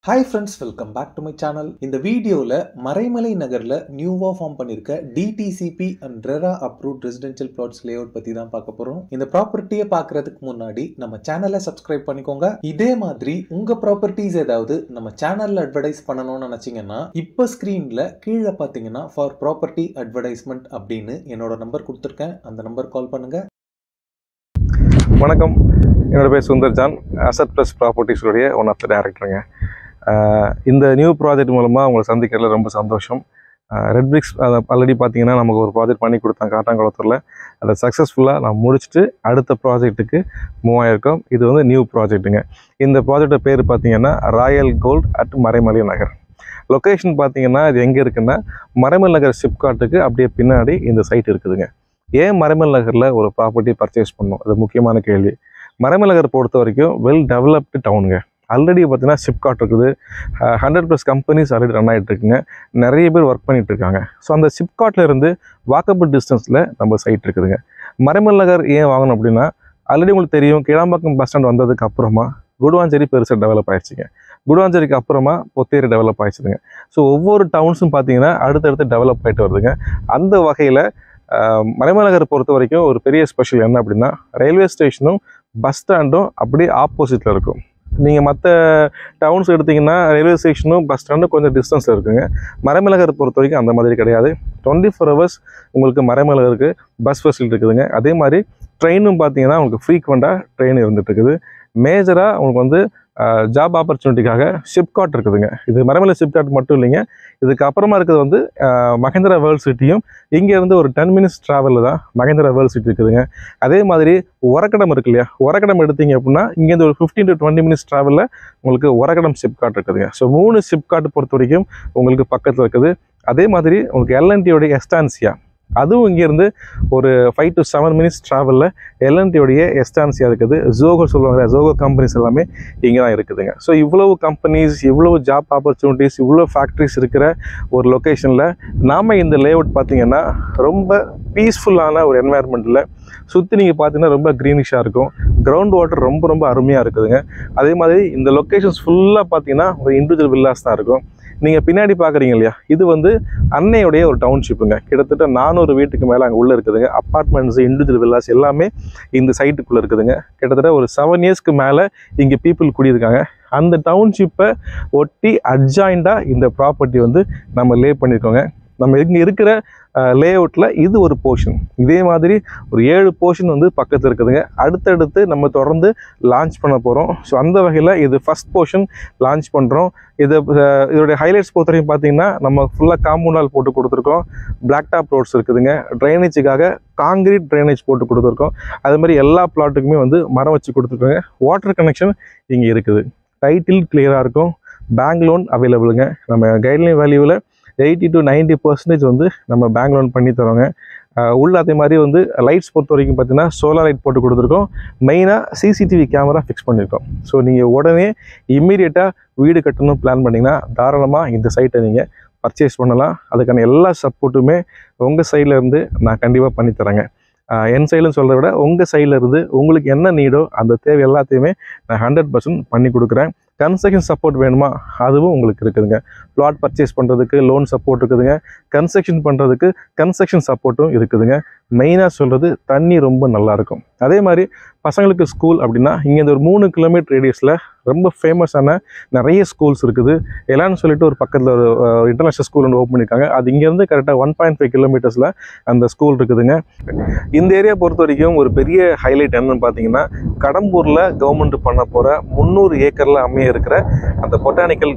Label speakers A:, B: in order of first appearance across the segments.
A: Hi friends, welcome back to my channel. இந்த வீடியோல மறைமலை நகர்ல நியூவா ஃபார்ம் பண்ணிருக்க DTCP and RERA approved residential plots layout பத்தி தான் பார்க்க போறோம். இந்த ப்ராப்பர்ட்டியை பார்க்கிறதுக்கு முன்னாடி நம்ம சேனலை சப்ஸ்கிரைப் பண்ணிக்கோங்க. இதே மாதிரி உங்க ப்ராப்பர்ட்டிஸ் ஏதாவது நம்ம சேனல்ல அட்வர்டைஸ் பண்ணணும்னு நினைச்சீங்கன்னா இப்ப ஸ்கிரீன்ல கீழே பாத்தீங்கன்னா ஃபார் ப்ராப்பர்ட்டி அட்வர்டைஸ்மெண்ட் அப்படின்னு என்னோட நம்பர் கொடுத்துருக்கேன். அந்த நம்பர் கால் பண்ணுங்க.
B: வணக்கம், என்னோட பேர் சுந்தர் ஜான், அசட் ப்ளஸ் ப்ராப்பர்ட்டிஸுடைய ஒன் ஆஃப் த டைரக்டருங்க. இந்த நியூ ப்ராஜெக்ட் மூலமாக உங்களை சந்திக்கிறதுல ரொம்ப சந்தோஷம். ரெட் பிரிக்ஸ் ஆல்ரெடி பார்த்தீங்கன்னா நமக்கு ஒரு ப்ராஜெக்ட் பண்ணி கொடுத்தாங்க காட்டாங்குளத்தூரில். அதை சக்ஸஸ்ஃபுல்லாக நான் முடிச்சுட்டு அடுத்த ப்ராஜெக்ட்டுக்கு மூவ் ஆகிருக்கோம். இது வந்து நியூ ப்ராஜெக்ட்டுங்க. இந்த ப்ராஜெக்டோட பேர் பார்த்தீங்கன்னா Royal Gold at Maraimalai Nagar. Location பார்த்தீங்கன்னா இது எங்கே இருக்குன்னா மறைமலை நகர் சிப்காட்டுக்கு அப்படியே பின்னாடி இந்த சைட் இருக்குதுங்க. ஏன் மறைமலை நகரில் ஒரு ப்ராப்பர்ட்டி பர்ச்சேஸ் பண்ணணும், அது முக்கியமான கேள்வி. மறைமலை நகர் பொறுத்த வரைக்கும் வெல் டெவலப்டு டவுனுங்க. ஆல்ரெடி பார்த்தீங்கன்னா சிப்காட் இருக்குது, 100+ கம்பெனிஸ் ஆல்ரெடி ரன் ஆகிட்டு இருக்குங்க, நிறைய பேர் ஒர்க் பண்ணிட்டு இருக்காங்க. ஸோ அந்த சிப்காட்டில் இருந்து வாக்கபிள் டிஸ்டன்ஸில் நம்ம சைட் இருக்குதுங்க. மறைமலை நகர் ஏன் வாங்கணும் அப்படின்னா, ஆல்ரெடி உங்களுக்கு தெரியும் கீழாம்பாக்கம் பஸ் ஸ்டாண்ட் வந்ததுக்கு அப்புறமா குடுவாஞ்சேரி பெருசாக டெவலப் ஆயிடுச்சுங்க. குடுவாஞ்சேரிக்கு அப்புறமா பொத்தேரி டெவலப் ஆயிடுச்சுதுங்க. ஸோ ஒவ்வொரு டவுன்ஸும் பார்த்தீங்கன்னா அடுத்தடுத்து டெவலப் ஆகிட்டு வருதுங்க. அந்த வகையில் மறைமலை நகரை பொறுத்த வரைக்கும் ஒரு பெரிய ஸ்பெஷல் என்ன அப்படின்னா, ரயில்வே ஸ்டேஷனும் பஸ் ஸ்டாண்டும் அப்படியே ஆப்போசிட்டில் இருக்கும். நீங்கள் மற்ற டவுன்ஸ் எடுத்திங்கன்னா ரயில்வே ஸ்டேஷனும் பஸ் ஸ்டாண்டும் கொஞ்சம் டிஸ்டன்ஸில் இருக்குங்க. மறைமலை நகரை பொறுத்த வரைக்கும் அந்த மாதிரி கிடையாது. 24 hours உங்களுக்கு மறைமலை நகருக்கு பஸ் ஃபெசிலிட்டி இருக்குதுங்க. அதே மாதிரி ட்ரெயினும் பார்த்தீங்கன்னா உங்களுக்கு ஃப்ரீக்வெண்ட்டாக ட்ரெயின் இருந்துகிட்டு இருக்குது. மேஜராக உங்களுக்கு வந்து ஜாப் ஆப்பர்ச்சுனிட்டிக்காக ஷிப்காட் இருக்குதுங்க. இது மறைமலை ஷிப்காட் மட்டும் இல்லைங்க, இதுக்கு அப்புறமா இருக்கிறது வந்து மகேந்திரா வேர்ல்ட் சிட்டியும். இங்கேருந்து ஒரு 10 minutes ட்ராவலில் தான் மகேந்திரா வேர்ல்ட் சிட்டி இருக்குதுங்க. அதே மாதிரி ஒரக்கடம் இருக்கு இல்லையா, ஒரக்கடம் எடுத்தீங்க அப்படின்னா இங்கேருந்து ஒரு 15 to 20 minutes ட்ராவலில் உங்களுக்கு ஒரக்கடம் ஷிப்காட் இருக்குதுங்க. ஸோ 3 ஷிப்காட் பொறுத்த வரைக்கும் உங்களுக்கு பக்கத்தில் இருக்குது. அதே மாதிரி உங்களுக்கு எல்என்டியோடைய எஸ்டான்சியா, அதுவும் இங்கேருந்து ஒரு 5 to 7 minutes ட்ராவலில் எல்என்டியோடைய எஸ்டான்சியா இருக்குது. ஜோகோ சொல்லுவாங்க, ஜோகோ கம்பெனிஸ் எல்லாமே இங்கே தான் இருக்குதுங்க. ஸோ இவ்வளவு கம்பெனிஸ், இவ்வளவு ஜாப் ஆப்பர்ச்சுனிட்டிஸ், இவ்வளோ ஃபேக்ட்ரிஸ் இருக்கிற ஒரு லொக்கேஷனில் நாம் இந்த லேஅவுட் பார்த்திங்கன்னா ரொம்ப பீஸ்ஃபுல்லான ஒரு என்வாயர்மெண்ட்டில் சுற்றி நீங்கள் பார்த்தீங்கன்னா ரொம்ப க்ரீனிஷாக இருக்கும். கிரவுண்ட் வாட்டர் ரொம்ப ரொம்ப அருமையாக இருக்குதுங்க. அதே மாதிரி இந்த லொக்கேஷன்ஸ் ஃபுல்லாக பார்த்தீங்கன்னா ஒரு இண்டிவிஜுவல் வில்லாஸ் தான் இருக்கும். நீங்கள் பின்னாடி பார்க்குறீங்க இல்லையா, இது வந்து அன்னையுடைய ஒரு டவுன்ஷிப்புங்க. கிட்டத்தட்ட 400 வீட்டுக்கு மேலே அங்கே உள்ளே இருக்குதுங்க. அப்பார்ட்மெண்ட்ஸ், இண்டிவிஜுவல் வில்லாஸ் எல்லாமே இந்த சைட்டுக்குள்ளே இருக்குதுங்க. கிட்டத்தட்ட ஒரு 7 yearsக்கு மேலே இங்கே பீப்புள் குடியிருக்காங்க. அந்த டவுன்ஷிப்பை ஒட்டி அட்ஜாயிண்டாக இந்த ப்ராப்பர்ட்டி வந்து நம்ம லே பண்ணியிருக்கோங்க. நம்ம இங்கே இருக்கிற லேஅவுட்டில் இது ஒரு போர்ஷன், இதே மாதிரி ஒரு 7 போர்ஷன் வந்து பக்கத்தில் இருக்குதுங்க. அடுத்தடுத்து நம்ம தொடர்ந்து லான்ச் பண்ண போகிறோம். ஸோ அந்த வகையில் இது ஃபஸ்ட் போர்ஷன் லான்ச் பண்ணுறோம். இதோடைய ஹைலைட்ஸ் பொறுத்த வரைக்கும் பார்த்தீங்கன்னா நம்ம ஃபுல்லாக காம்பவுண்டால் போட்டு கொடுத்துருக்கோம். பிளாக் டாப் ரோட்ஸ் இருக்குதுங்க. ட்ரைனேஜுக்காக காங்கிரீட் ட்ரைனேஜ் போட்டு கொடுத்துருக்கோம். அது மாதிரி எல்லா பிளாட்டுக்குமே வந்து மரம் வச்சு கொடுத்துருக்கோங்க. வாட்டர் கனெக்ஷன் இங்கே இருக்குது. டைட்டில் கிளியராக இருக்கும். பேங்க் லோன் அவைலபிளுங்க. நம்ம கைட்லைன் வேல்யூவில் 80 to 90% வந்து நம்ம பேங்க் லோன் பண்ணி தரோங்க. உள்ள அதே மாதிரி வந்து லைட்ஸ் பொறுத்த வரைக்கும் பார்த்தீங்கன்னா சோலார் லைட் போட்டு கொடுத்துருக்கோம். மெயினாக CCTV கேமரா ஃபிக்ஸ் பண்ணியிருக்கோம். ஸோ நீங்கள் உடனே இம்மீடியட்டாக வீடு கட்டணும் பிளான் பண்ணிங்கன்னா தாராளமாக இந்த சைட்டை நீங்கள் பர்ச்சேஸ் பண்ணலாம். அதுக்கான எல்லா சப்போர்ட்டுமே உங்கள் சைடில் இருந்து நான் கண்டிப்பாக பண்ணித்தரேங்க. என் சைடுன்னு சொல்கிறத விட உங்கள் சைடில் இருந்து உங்களுக்கு என்ன நீடோ அந்த தேவை எல்லாத்தையுமே நான் 100% பண்ணி கொடுக்குறேன். கன்ஸ்ட்ரக்ஷன் சப்போர்ட் வேணுமா, அதுவும் உங்களுக்கு இருக்குதுங்க. பிளாட் பர்ச்சேஸ் பண்ணுறதுக்கு லோன் சப்போர்ட் இருக்குதுங்க. கன்ஸ்ட்ரக்ஷன் பண்ணுறதுக்கு கன்ஸ்ட்ரக்ஷன் சப்போர்ட்டும் இருக்குதுங்க. மெயினாக சொல்கிறது தண்ணி ரொம்ப நல்லாயிருக்கும். அதே மாதிரி பசங்களுக்கு ஸ்கூல் அப்படின்னா இங்கேருந்து ஒரு 3 kilometer ரேடியஸில் ரொம்ப ஃபேமஸான நிறைய ஸ்கூல்ஸ் இருக்குது. எல்லான்னு சொல்லிட்டு ஒரு பக்கத்தில் ஒரு இன்டர்நேஷ்னல் ஸ்கூல் ஒன்று ஓப்பன் பண்ணியிருக்காங்க. அது இங்கேருந்து கரெக்டாக 1.5 kilometers அந்த ஸ்கூல் இருக்குதுங்க. இந்த ஏரியா பொறுத்த வரைக்கும் ஒரு பெரிய ஹைலைட் என்னன்னு பார்த்தீங்கன்னா, கடம்பூரில் கவர்மெண்ட் பண்ண போகிற 300 ஏக்கரில் அமைய இருக்கிற அந்த பொட்டானிக்கல்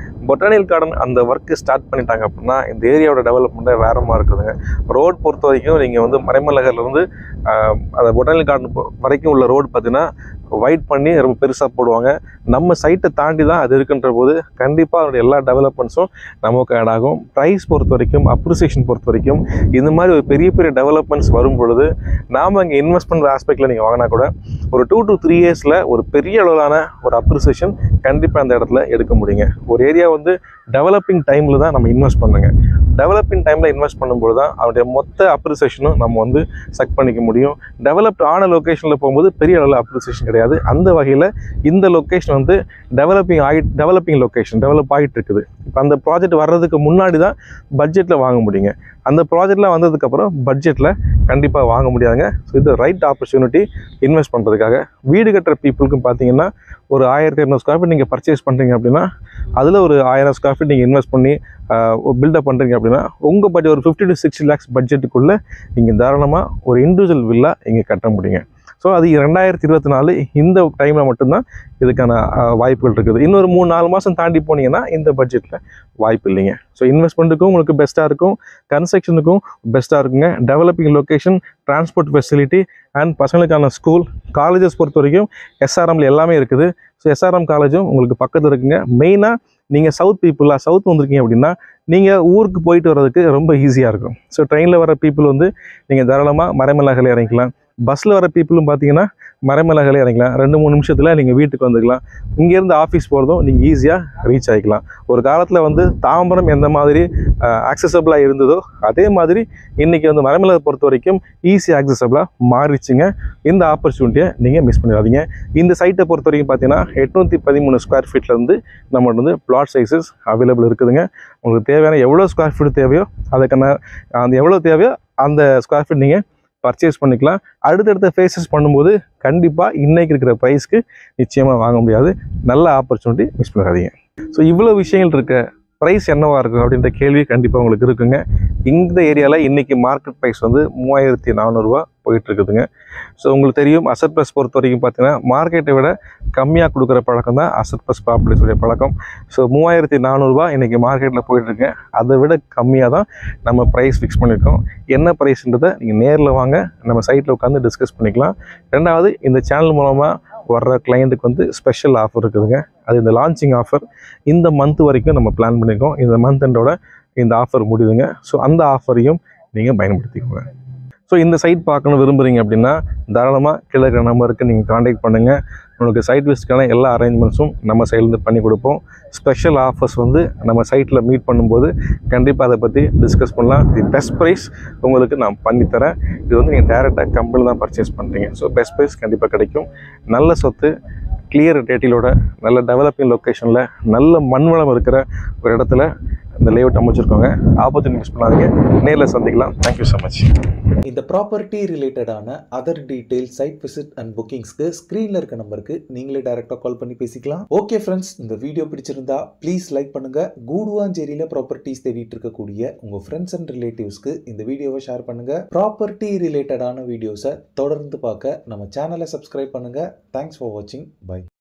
B: கார்டன் அந்த ஒர்க்கு ஸ்டார்ட் பண்ணிட்டாங்க அப்படின்னா இந்த ஏரியாவோட டெவலப்மெண்ட்டை வேறமாக இருக்குதுங்க. ரோட் பொறுத்த வரைக்கும் நீங்கள் வந்து மறைமலை நகர்லேருந்து அந்த பொட்டானிக்கல் கார்டன் வரைக்கும் உள்ள ரோடு பார்த்தீங்கன்னா வைட் பண்ணி ரொம்ப பெருசாக போடுவாங்க. நம்ம சைட்டை தாண்டி தான் அது இருக்குன்ற போது கண்டிப்பாக அதோடைய எல்லா டெவலப்மெண்ட்ஸும் நமக்கு ஆட் ஆகும். ப்ரைஸ் பொறுத்த வரைக்கும், அப்ரிசியேஷன் பொறுத்த வரைக்கும் இந்த மாதிரி ஒரு பெரிய பெரிய டெவலப்மெண்ட்ஸ் வரும் பொழுது நாம் இங்கே இன்வெஸ்ட்மெண்ட் ஆஸ்பெக்டில் நீங்கள் வாங்கினா கூட ஒரு 2 to 3 yearsல ஒரு பெரிய அளவிலான ஒரு அப்ரிசியேஷன் கண்டிப்பாக அந்த இடத்துல எடுக்க முடியுங்க. ஒரு ஏரியா வந்து டெவலப்பிங் டைமில் தான் நம்ம இன்வெஸ்ட் பண்ணுங்க. டெவலப்பிங் டைமில் இன்வெஸ்ட் பண்ணும்போது தான் அவருடைய மொத்த அப்ரிசியேஷனும் நம்ம வந்து சக் பண்ணிக்க முடியும். டெவலப்ட் ஆன லொக்கேஷனில் போகும்போது பெரிய அளவில் அப்ரிசியேஷன் கிடையாது. அந்த வகையில் இந்த லொக்கேஷன் வந்து டெவலப்பிங் லொக்கேஷன் டெவலப் ஆகிட்டு இருக்குது. இப்போ அந்த ப்ராஜெக்ட் வர்றதுக்கு முன்னாடி தான் பட்ஜெட்டில் வாங்க முடியுங்க. அந்த ப்ராஜெக்ட்லாம் வந்ததுக்கப்புறம் பட்ஜெட்டில் கண்டிப்பாக வாங்க முடியாதுங்க. ஸோ இது ரைட் ஆப்பர்ச்சுனிட்டி இன்வெஸ்ட் பண்ணுறதுக்காக. வீடு கட்டுற பீப்புளுக்கும் பார்த்தீங்கன்னா ஒரு 1200 ஸ்கொயர் ஃபீட் நீங்கள் பர்ச்சேஸ் பண்ணுறீங்க அப்படின்னா அதில் ஒரு 1000 ஸ்கொயர் ஃபீட் நீங்கள் இன்வெஸ்ட் பண்ணி பில்டப் பண்ணுறீங்க அப்படின்னா உங்கள் பட்ஜெட் ஒரு 50 to 60 lakhs பட்ஜெட்டுக்குள்ளே நீங்கள் தாராளமாக ஒரு இண்டிவிஜுவல் வில்லா இங்கே கட்ட முடியுங்க. ஸோ அது 2024 இந்த டைமில் மட்டும்தான் இதுக்கான வாய்ப்புகள் இருக்குது. இன்னொரு 3-4 மாதம் தாண்டி போனீங்கன்னா இந்த பட்ஜெட்டில் வாய்ப்பு இல்லைங்க. ஸோ இன்வெஸ்ட்மெண்ட்டுக்கும் உங்களுக்கு பெஸ்ட்டாக இருக்கும், கன்ஸ்ட்ரக்ஷனுக்கும் பெஸ்ட்டாக இருக்குங்க. Developing location, transport facility and பசங்களுக்கான ஸ்கூல், காலேஜஸ் பொறுத்த வரைக்கும் எஸ்ஆர்எம்ல எல்லாமே இருக்குது. ஸோ எஸ்ஆர்எம் காலேஜும் உங்களுக்கு பக்கத்தில் இருக்குங்க. மெயினாக நீங்கள் சவுத் பீப்புளாக சவுத் வந்திருக்கீங்க அப்படின்னா நீங்கள் ஊருக்கு போயிட்டு வர்றதுக்கு ரொம்ப ஈஸியாக இருக்கும். ஸோ ட்ரெயினில் வர பீப்புள் வந்து நீங்கள் தாராளமாக மறைமலைகள் இறங்கிக்கலாம். பஸ்ஸில் வர பீப்புளும் பார்த்தீங்கன்னா மறைமலைகளே இறங்கிக்கலாம். 2-3 நிமிஷத்தில் நீங்கள் வீட்டுக்கு வந்துக்கலாம். இங்கேருந்து ஆஃபீஸ் போகிறதும் நீங்கள் ஈஸியாக ரீச் ஆகிக்கலாம். ஒரு காலத்தில் வந்து தாம்பரம் எந்த மாதிரி ஆக்சசபிளாக இருந்ததோ அதே மாதிரி இன்றைக்கி வந்து மறைமலை பொறுத்த வரைக்கும் ஈஸியாக ஆக்சசபிளாக மாறிச்சுங்க. இந்த ஆப்பர்ச்சுனிட்டியை நீங்கள் மிஸ் பண்ணிடாதீங்க. இந்த சைட்டை பொறுத்த வரைக்கும் பார்த்தீங்கன்னா 813 ஸ்கொயர் ஃபீட்லேருந்து நம்மகிட்ட வந்து பிளாட் சைஸஸ் அவைலபிள் இருக்குதுங்க. உங்களுக்கு தேவையான எவ்வளோ ஸ்கொயர் ஃபீட் தேவையோ அதுக்கான அந்த எவ்வளோ தேவையோ அந்த ஸ்கொயர் ஃபீட் நீங்கள் பர்ச்சேஸ் பண்ணிக்கலாம். அடுத்தடுத்த ஃபேஸஸ் பண்ணும்போது கண்டிப்பாக இன்றைக்கி இருக்கிற ப்ரைஸ்க்கு நிச்சயமாக வாங்க முடியாது. நல்ல ஆப்பர்ச்சுனிட்டி மிஸ் பண்ணாதீங்க. ஸோ இவ்வளோ விஷயங்கள் இருக்க ப்ரைஸ் என்னவாக இருக்கும் அப்படின்ற கேள்வி கண்டிப்பாக உங்களுக்கு இருக்குங்க. இந்த ஏரியாவில் இன்றைக்கி மார்க்கெட் ப்ரைஸ் வந்து 3400 ரூபா போயிட்டுருக்குதுங்க. ஸோ உங்களுக்கு தெரியும் அசட் ப்ளஸ் பொறுத்த வரைக்கும் பார்த்தீங்கன்னா மார்க்கெட்டை விட கம்மியாக கொடுக்குற பழக்கம் தான் அசட் ப்ளஸ் ப்ராப்பர்ட்டிஸுடைய பழக்கம். ஸோ 3400 ரூபா இன்றைக்கி மார்க்கெட்டில் போயிட்டுருக்கேன். அதை விட கம்மியாக தான் நம்ம ப்ரைஸ் ஃபிக்ஸ் பண்ணியிருக்கோம். என்ன ப்ரைஸ்ன்றதை நீங்கள் நேரில் வாங்க, நம்ம சைட்டில் உட்காந்து டிஸ்கஸ் பண்ணிக்கலாம். ரெண்டாவது, இந்த சேனல் மூலமாக வர்ற கிளைண்ட்டுக்கு வந்து ஸ்பெஷல் ஆஃபர் இருக்குதுங்க. அது இந்த லான்ச்சிங் ஆஃபர் இந்த மந்த் வரைக்கும் நம்ம பிளான் பண்ணியிருக்கோம். இந்த மந்த் எண்டோட இந்த ஆஃபர் முடியுதுங்க. ஸோ அந்த ஆஃபரையும் நீங்கள் பயன்படுத்திக்கோங்க. ஸோ இந்த சைட் பார்க்கணும் விரும்புகிறீங்க அப்படின்னா தாராளமாக கீழே இருக்கிற நம்பருக்கு நீங்கள் காண்டாக்ட் பண்ணுங்கள். உங்களுக்கு சைட் விசிட்கான எல்லா அரேஞ்ச்மெண்ட்ஸும் நம்ம சைட்லேருந்து பண்ணி கொடுப்போம். ஸ்பெஷல் ஆஃபர்ஸ் வந்து நம்ம சைட்டில் மீட் பண்ணும்போது கண்டிப்பாக அதை பற்றி டிஸ்கஸ் பண்ணலாம். தி பெஸ்ட் ப்ரைஸ் உங்களுக்கு நான் பண்ணித்தரேன். இது வந்து நீங்கள் டேரெக்டாக கம்பெனியில் தான் பர்ச்சேஸ் பண்ணுறீங்க. ஸோ பெஸ்ட் ப்ரைஸ் கண்டிப்பாக கிடைக்கும். நல்ல சொத்து, கிளியர் டேட்டிலோட, நல்ல டெவலப்பிங் லொக்கேஷனில், நல்ல மண்வளம் இருக்கிற ஒரு இடத்துல இந்த லேஅவுட் அமைச்சிருக்கோங்க. ஆப்பர்ச்சுனிட்டி மிஸ் பண்ணாதீங்க. நேரில் சந்திக்கலாம். Thank you so much.
A: இந்த ப்ராப்பர்ட்டி ரிலேட்டடான other details, site visit and புக்கிங்ஸ்க்கு ஸ்க்ரீனில் இருக்க நம்பருக்கு நீங்களே டைரெக்டாக கால் பண்ணி பேசிக்கலாம். ஓகே ஃப்ரெண்ட்ஸ், இந்த வீடியோ பிடிச்சிருந்தா ப்ளீஸ் லைக் பண்ணுங்கள். கூடுவாஞ்சேரியில் ப்ராப்பர்ட்டிஸ் தேடிட்டு இருக்கக்கூடிய உங்கள் ஃப்ரெண்ட்ஸ் அண்ட் ரிலேட்டிவ்ஸ்க்கு இந்த வீடியோவை ஷேர் பண்ணுங்கள். ப்ராப்பர்ட்டி ரிலேட்டடான வீடியோஸை தொடர்ந்து பார்க்க நம்ம சேனலை சப்ஸ்கிரைப் பண்ணுங்கள். தேங்க்ஸ் ஃபார் வாட்சிங். பை.